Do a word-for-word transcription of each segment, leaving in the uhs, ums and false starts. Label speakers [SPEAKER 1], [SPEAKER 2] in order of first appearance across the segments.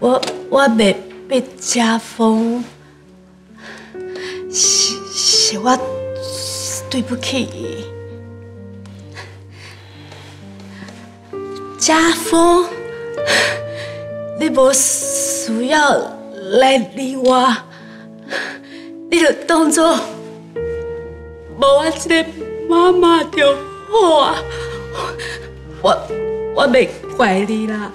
[SPEAKER 1] 我我袂被家风，是是我对不起伊。家风，你无需要来理我，你就当作无我一个妈妈就好啊。我我袂怪你啦。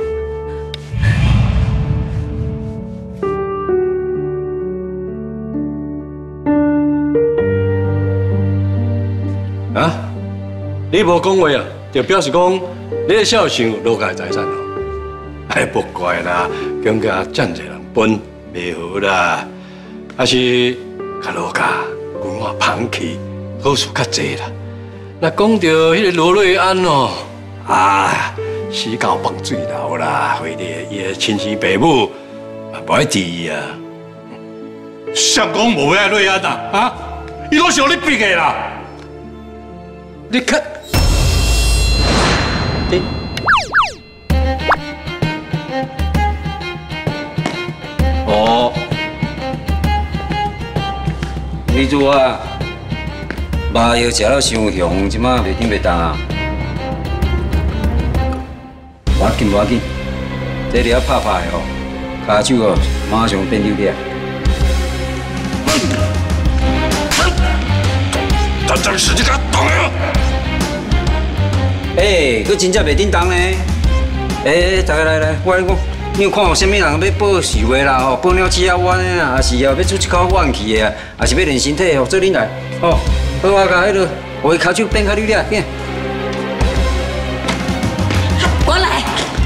[SPEAKER 2] 啊！你无讲话啊，就表示讲你的孝顺落下财产哦。哎，不怪啦，公家这么多人分袂好啦，还是甲落家规划放弃，好处较济啦。那讲到迄个罗瑞安哦，啊，死到放水流啦，回的伊的亲生爸母嘛不爱治伊啊。
[SPEAKER 3] 谁讲无爱瑞安啊？啊，伊拢是互你逼的啦。
[SPEAKER 2] 你看，你
[SPEAKER 4] 哦，你做啊，麻药食了伤凶，即马袂顶袂当啊。无要紧无要紧，这里啊拍拍的吼，骹手哦马上变溜起。
[SPEAKER 3] 他真是这个懂啊！
[SPEAKER 4] 哎，佮真正袂叮当呢！哎，大家来来，我跟你讲，你有看有啥物人要报仇的啦？吼，报了吃啊冤的啊，还是哦要出一口怨气的啊，还是要练身体哦？做恁来，吼，好我甲迄落，我骹手变较溜了，变。
[SPEAKER 1] 我来。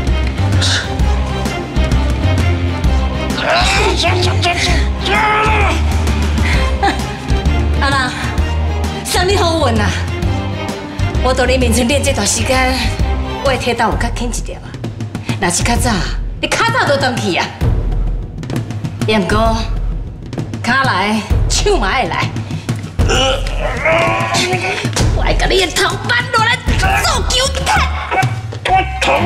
[SPEAKER 1] 阿郎，啥你好运啊！ 我到你面前练这段时间，我的体重有较轻一点啊。若是较早，你较早都回去啊。也毋过，脚来，手嘛爱来。我来甲你的头扳落来做球踢。我痛！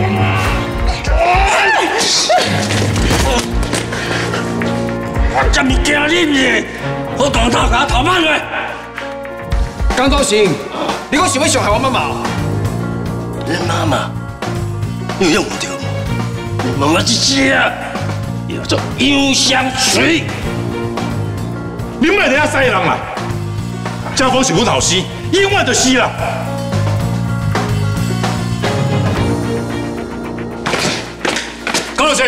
[SPEAKER 1] 我这物惊你呢，我当头甲头扳落。
[SPEAKER 5] 江道行。 你讲想要伤害我妈妈？
[SPEAKER 2] 你妈妈有用不着吗？你妈妈这只啊，叫做幽香水。
[SPEAKER 3] 你莫在遐塞人啦！家风是阮后生，永远就死啦！高老师，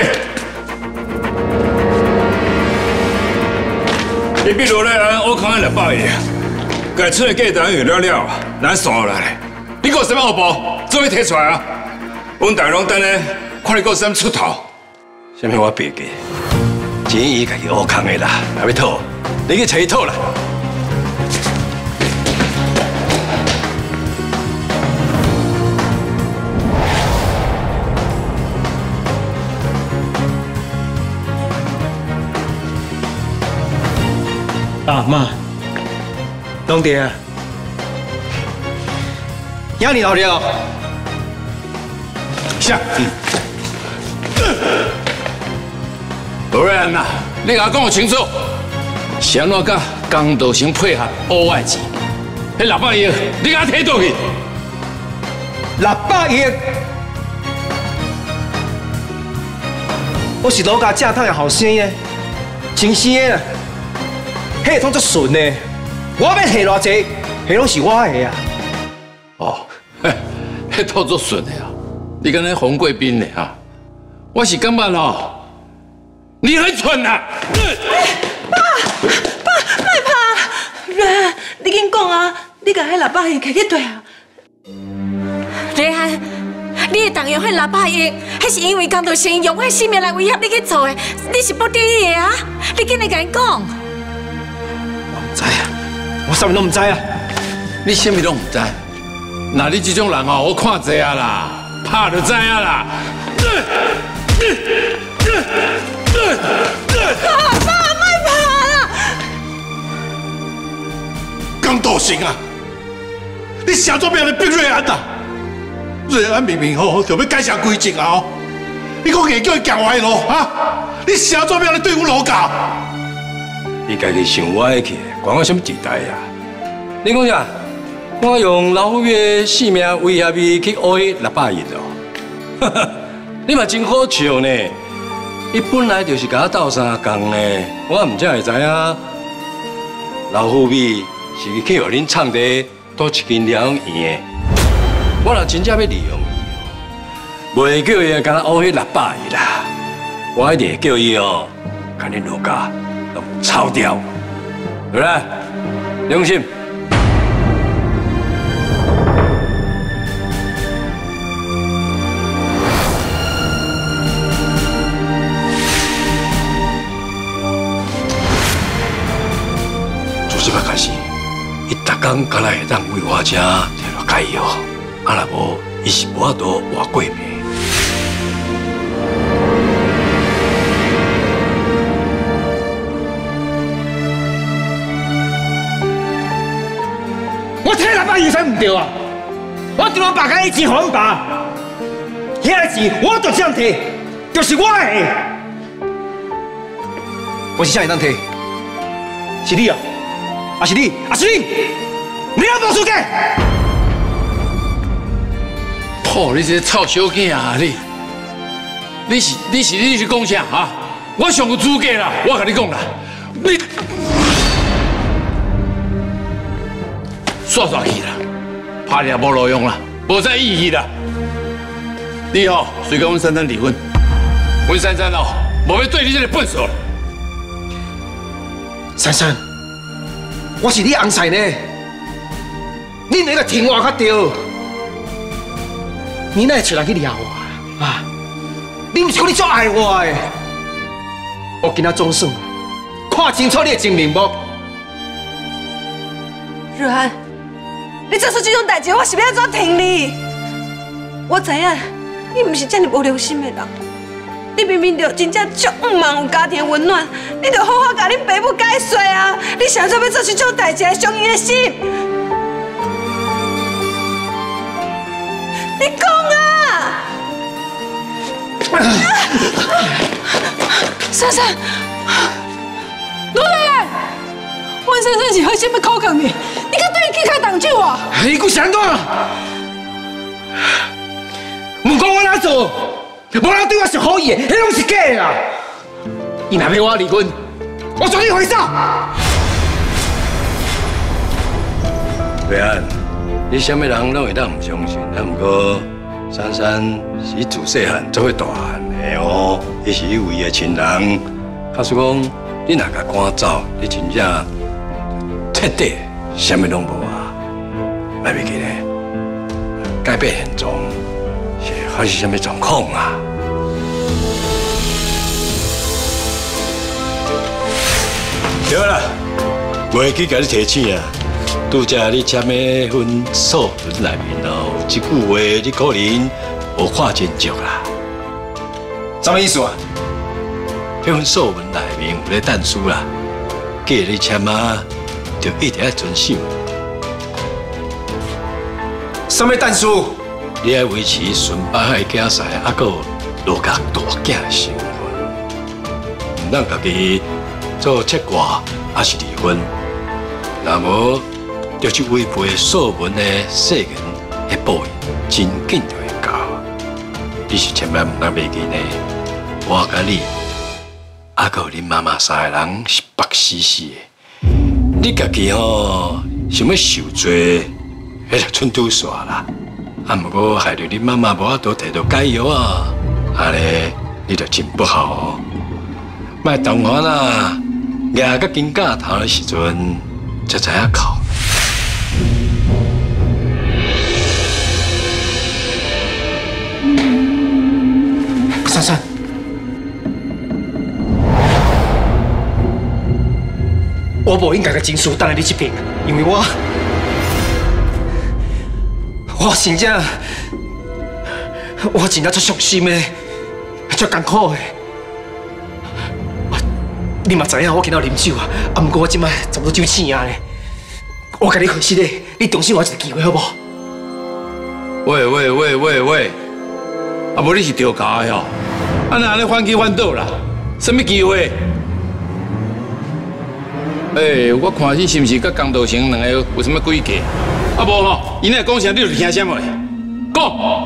[SPEAKER 3] 你比罗来安我看两百亿。 该出的价单有了了，咱算下来。你有什么后补？做咩提出来啊？阮大龙等咧，看你有什么出头。
[SPEAKER 2] 什么我别个？钱伊家己学空的啦，还要讨，你去找伊讨啦。
[SPEAKER 5] 啊妈。 兄弟，压你老了。
[SPEAKER 3] 下。
[SPEAKER 6] 罗瑞安呐，你甲我讲清楚，是安怎甲江道成配合乌外钱？迄六百亿，你甲我摕倒去？
[SPEAKER 5] 六百亿，我是老家正统的后生耶，真生的，迄通足顺的。 我要摕偌济，迄拢是我的啊！
[SPEAKER 6] 哦，嘿，迄套作顺的啊！你敢那洪贵宾呢啊？我是感觉哦，你很蠢啊！
[SPEAKER 1] 爸，爸，卖怕！瑞，你紧讲啊！你甲迄六百亿摕去对啊？瑞安，你会动用迄六百亿，迄是因为江道成用迄性命来威胁你去做的，你是不得已的啊！你紧来甲因讲。
[SPEAKER 5] 我唔知啊。 我啥物拢唔知啊！
[SPEAKER 6] 你啥物拢唔知？那你这种人哦，我看济啊啦，怕就知啊啦。
[SPEAKER 1] 爸爸，卖怕啦！
[SPEAKER 3] 江道成啊，你啥做咩来逼瑞安啊？瑞安明明吼就要改邪归正啊！
[SPEAKER 7] 你讲硬叫伊行歪路啊？你啥做咩咧对阮老教？
[SPEAKER 2] 你家己想歪去，关我什么地带呀？你讲啥？我用老虎的性命威胁你去乌迄六百亿哦！你嘛真好笑呢！伊本来就是甲我斗相共的，我唔才会知影。老虎米是去互恁创地倒一间疗养院的。我若真正要利用伊，袂叫伊甲我乌迄六百亿啦。我一定会叫伊哦，甲恁老家拢抄掉，对不对？良心。即摆开始，伊逐工敢若会当为我遮摕落解药，啊若无，伊是无法度活过命。
[SPEAKER 5] 我摕六百二十唔对啊！我对我爸甲以前互阮爸，遐个钱我就这样摕，就是我的。我是啥会当摕？是你啊！ 啊是你，啊是你，你老无资格！
[SPEAKER 6] 破你这个臭小囝啊你！你是你是你是讲啥啊？我上有资格啦，我甲你讲啦，你煞煞去啦，拍你也无路用啦，无再意义啦。你哦，随跟阮珊珊离婚，阮珊珊哦，无要对你这个笨手了。
[SPEAKER 5] 珊珊。 我是你翁婿呢，你那个听话较对，你哪会找人去撩我啊？你唔是讲你足爱我的？我今仔总算看清楚你的真面目。
[SPEAKER 1] 瑞安，你做出这种代志，我是要安怎听你？我知影你唔是这么无良心的人，你明明就真正足唔茫有家庭温暖。 你着好好甲恁爸母解释啊！你想做要做出这种代志来伤伊的心？你讲啊！珊珊，罗兰，阮珊珊是好心要考考你，你敢对伊去开动手啊？
[SPEAKER 5] 你搁想怎啊？唔讲我哪做，无人对我上好意的，迄拢是假的啦！ 伊若要我离婚，我绝对回走。
[SPEAKER 2] 对啊，你什么人拢会当唔相信，啊？不过珊珊是自细汉做伙大汉的哦，伊是伊唯一的亲人。假使讲你若甲赶走，你真正彻底什么拢无啊！来袂记咧，改变现状是发生什么状况啊？ 对啦，袂记甲你提醒啊！拄则你签的份诉论内面哦，一句话你可能无看真足啦。
[SPEAKER 5] 什么意思啊？
[SPEAKER 2] 迄份诉文内面有咧但书啦，既然你签啊，就一定要遵守。
[SPEAKER 5] 什么但书？
[SPEAKER 2] 你要维持顺北海囝婿，还佫罗家大囝的身份，唔通家己。 做切割还是离婚，若无就去违背诉文的誓言，迄报应真紧就会到。你是千万唔通袂记呢，我甲你，还有恁妈妈三个人是白死死的。你家己吼想要受罪，迄就寸拄煞啦。啊，不过害着恁妈妈无法度摕到解药啊，安尼你就真不好哦。莫动我啦！ 牙甲金架头的时阵，才知影哭。
[SPEAKER 5] 珊珊，我无应该甲情绪等在你这边，因为我，我真正，我真正足伤心的，足艰苦的。 你嘛知影我今仔啉酒啊，啊，不过我即摆差不多酒醒啊咧。我甲你回信咧，你重新我一个机会好不好？
[SPEAKER 6] 喂喂喂喂喂，啊无你是调教的哦， 啊那安尼反起反倒啦，什么机会？诶、欸，我看你是毋是甲江道成两个有什么诡计？啊无吼，伊若讲啥，你就听什么嘞？讲。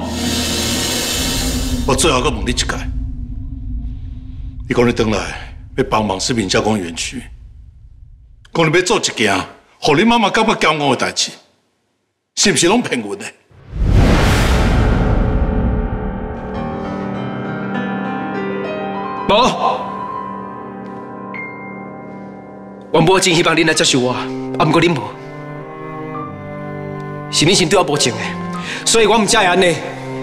[SPEAKER 7] 我最后阁问你一届，你讲你回来要帮忙食品加工园区，讲你要做一件，互你妈妈感觉骄傲的代志，是毋是拢骗阮的？
[SPEAKER 5] 无，我无真希望恁来接受我，啊，不过恁无，是恁心对我无情的，所以我唔才会安尼。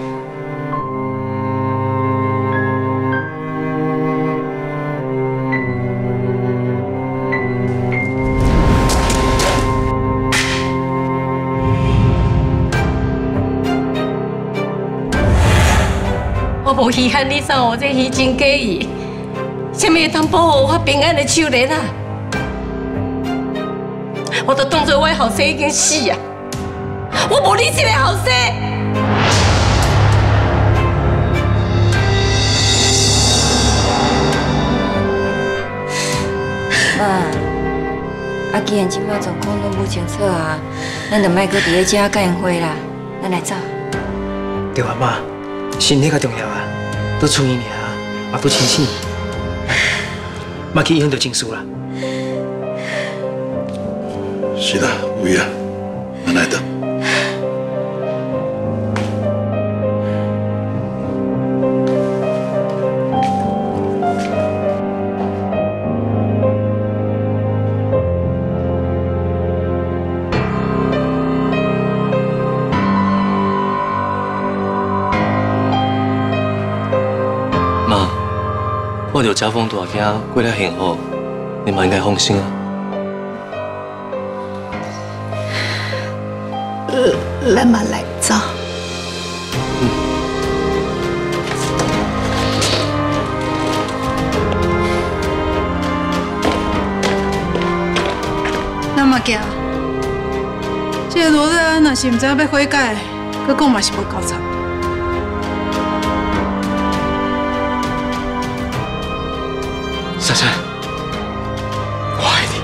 [SPEAKER 1] 我无稀罕你送我这虚情假意，什么会当保护我平安的手链啊？我都当作我的后生已经死啊！我无你这个后生。
[SPEAKER 8] 妈，啊，既然即摆状况拢不清楚啊，咱就莫搁伫咧遮甲因花啦，咱来走。
[SPEAKER 5] 对啊，妈，身体较重要啊，都厝里尔，嘛都清醒，莫去影响到情绪啦。
[SPEAKER 7] 是啦，有影，咱来等。
[SPEAKER 9] 妈，看到家峰大囝过得很好，你嘛应该放心啊。
[SPEAKER 1] 呃，咱嘛来走。
[SPEAKER 10] 咱嘛行。这个罗瑞安若是唔知要悔改，佮讲嘛是无够惨。
[SPEAKER 5] 珊珊，我爱你。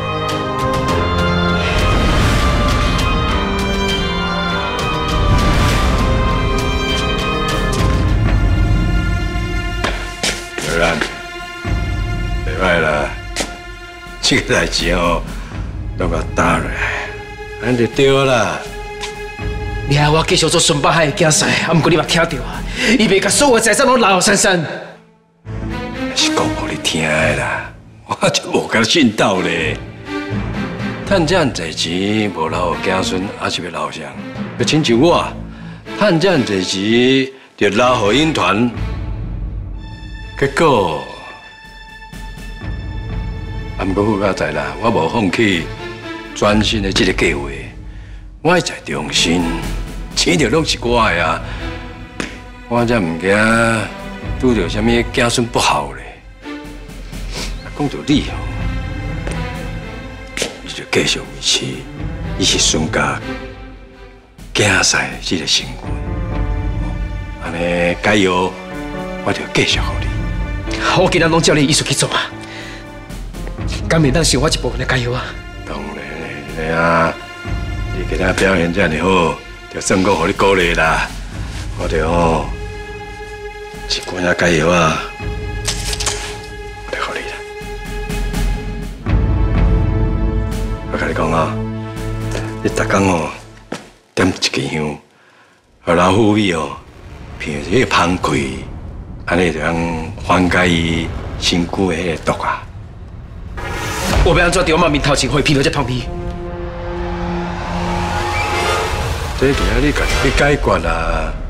[SPEAKER 2] 当然，袂歹啦，这个代志哦，都甲打落来，安就对啦。
[SPEAKER 5] 你害我继续做顺北海的竞赛，啊，不过你嘛听到啊，伊袂甲所有的财产拢留给珊珊。
[SPEAKER 2] 是讲互你听的啦，我就无甲信道咧。趁这样侪钱，无留给子孙，还是要留啥？要亲像我，趁这样侪钱，就留给影团。结果，啊，不过好佳在啦，我无放弃专心的这个计划，我会在中心，钱就拢是我的啊，我才唔惊拄到什么子孙不好咧。讲到你哦，你就继续维持伊是孙家竞赛这个成分，安尼加油，我就继续互你。
[SPEAKER 5] 我今日拢照你意思去做啊，甘免当是我一部分的加油啊。
[SPEAKER 2] 当然啦，你今日表现这样好，就算我互你鼓励啦，我就哦一罐仔加油啊，我就互你啦。我甲你讲啊，你逐工哦点一支香，互老虎尾哦闻一个芳气。安尼就通缓解伊身躯的迄个毒啊！
[SPEAKER 5] 我要安怎在我妈面头前会闻到这芳味？
[SPEAKER 2] 这就要你家己去解决啦。